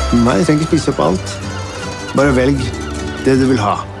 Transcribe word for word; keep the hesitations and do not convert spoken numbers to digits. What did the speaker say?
Nei, jeg trenger ikke spise opp alt. Bare velg det du vil ha.